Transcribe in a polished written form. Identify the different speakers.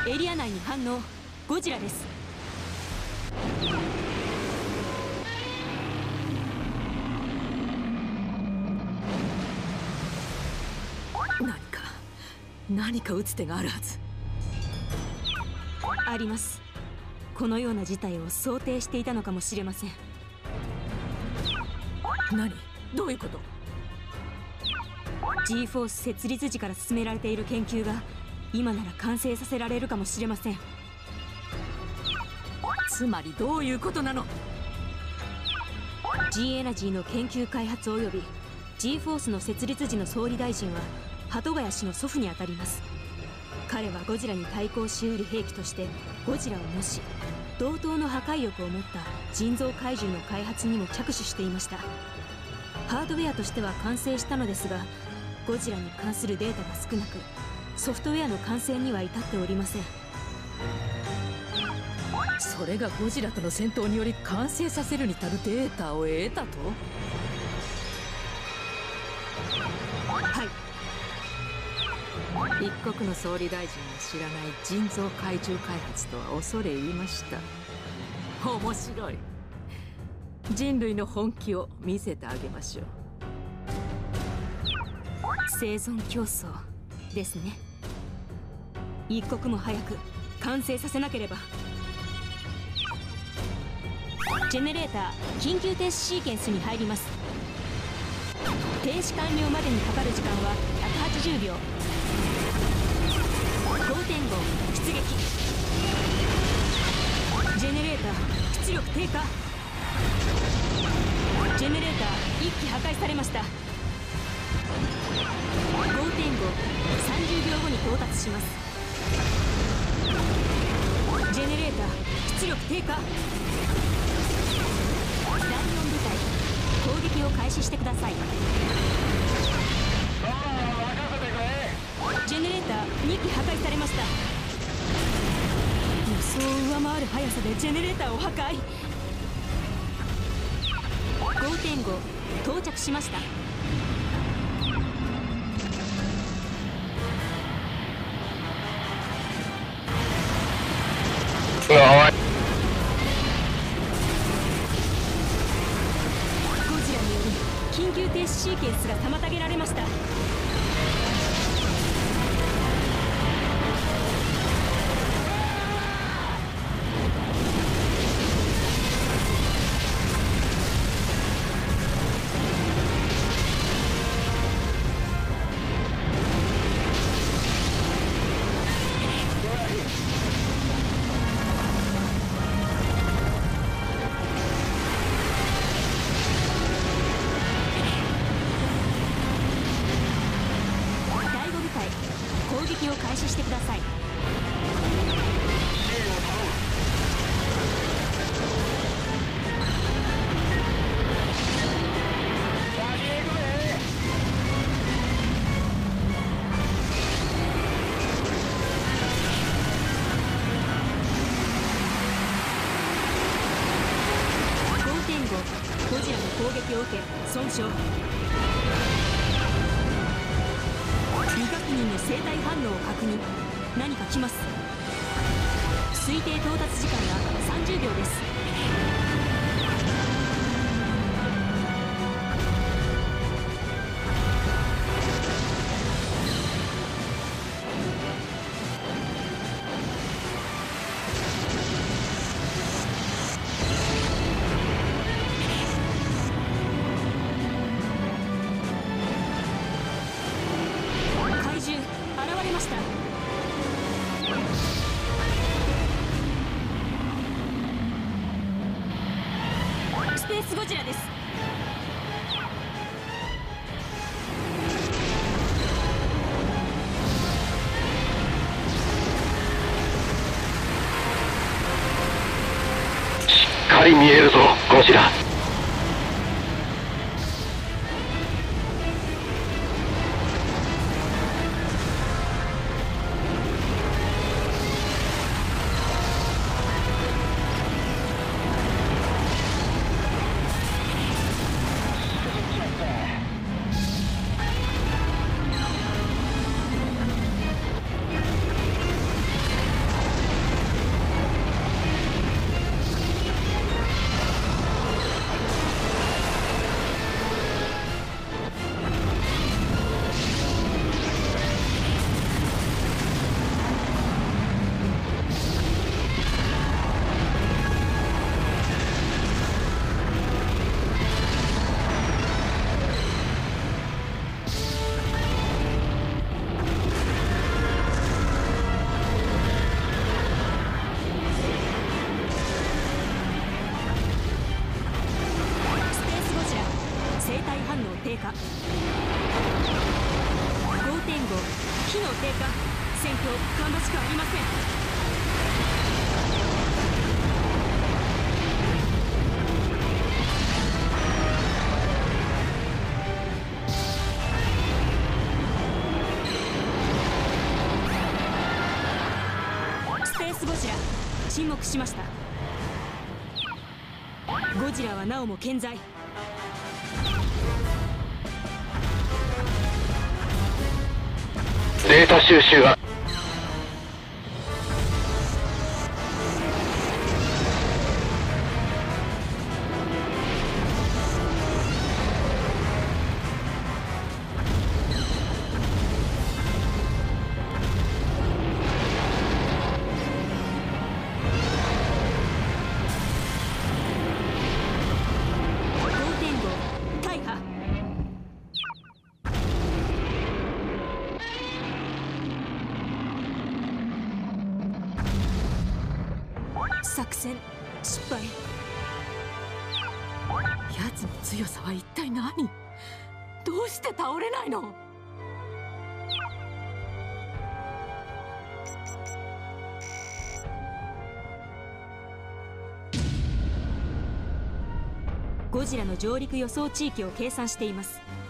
Speaker 1: エリア内に反応。ゴジラです。
Speaker 2: 何か打つ手があるはず。
Speaker 1: あります。このような事態を想定していたのかもしれません。
Speaker 2: どういうこと？
Speaker 1: G フォース設立時から進められている研究が今なら完成させられるかもしれません。
Speaker 2: つまりどういうことなの？
Speaker 1: G エナジーの研究開発及び G フォースの設立時の総理大臣は鳩ヶ谷氏の祖父にあたります。彼はゴジラに対抗しうる兵器としてゴジラを模し、同等の破壊力を持った人造怪獣の開発にも着手していました。ハードウェアとしては完成したのですが、ゴジラに関するデータが少なく、ソフトウェアの完成には至っておりません。
Speaker 2: それがゴジラとの戦闘により完成させるに足るデータを得たと？
Speaker 1: はい。
Speaker 2: 一国の総理大臣が知らない人造怪獣開発とは恐れ入りました。面白い。人類の本気を見せてあげましょう。
Speaker 1: 生存競争ですね。一刻も早く完成させなければ。ジェネレーター緊急停止シーケンスに入ります。停止完了までにかかる時間は180秒。5.5 出撃。ジェネレーター出力低下。ジェネレーター1機破壊されました。5.5 30秒後に到達します。ジェネレーター出力低下。第4部隊攻撃を開始してください。ジェネレーター2機破壊されました。予想を上回る速さでジェネレーターを破壊。5.5 到着しました。ゴジラにより緊急停止シーケンスが妨げられました。撃を開始してください。5.5 ゴジラの攻撃を受け損傷。未確認の生体反応を確認。何か来ます。推定到達時間が30秒です。スペースゴジラです。
Speaker 3: しっかり見えるぞゴジラ。
Speaker 1: 反応低下。5.5 機能低下。戦況芳しくありません。スペースゴジラ沈黙しました。ゴジラはなおも健在。
Speaker 3: データ収集は
Speaker 1: 作戦失敗。
Speaker 2: 奴の強さは一体何？どうして倒れないの？
Speaker 1: ゴジラの上陸予想地域を計算しています。